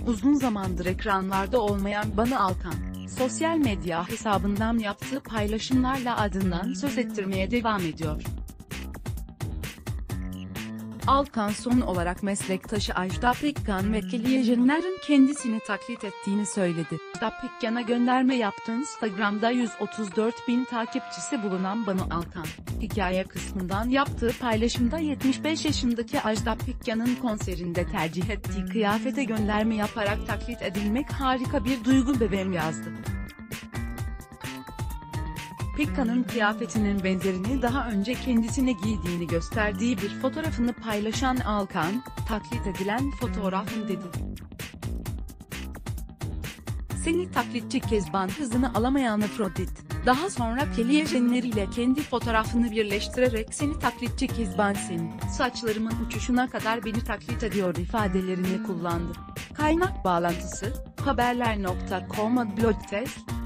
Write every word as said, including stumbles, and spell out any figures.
Uzun zamandır ekranlarda olmayan Banu Alkan, sosyal medya hesabından yaptığı paylaşımlarla adından söz ettirmeye devam ediyor. Alkan son olarak meslektaşı Ajda Pekkan ve Kylie Jenner'ın kendisini taklit ettiğini söyledi. Ajda Pekkan'a gönderme yaptığı Instagram'da yüz otuz dört bin takipçisi bulunan Banu Alkan, hikaye kısmından yaptığı paylaşımda yetmiş beş yaşındaki Ajda Pekkan'ın konserinde tercih ettiği kıyafete gönderme yaparak taklit edilmek harika bir duygu bebeğim yazdı. Pekkan'ın kıyafetinin benzerini daha önce kendisine giydiğini gösterdiği bir fotoğrafını paylaşan Alkan, taklit edilen fotoğrafım dedi. Seni taklitçi Kezban hızını alamayan Afrodit, daha sonra Kylie Jenner ile kendi fotoğrafını birleştirerek seni taklitçi Kezban senin, saçlarımın uçuşuna kadar beni taklit ediyor ifadelerini kullandı. Kaynak bağlantısı, haberler nokta com blog test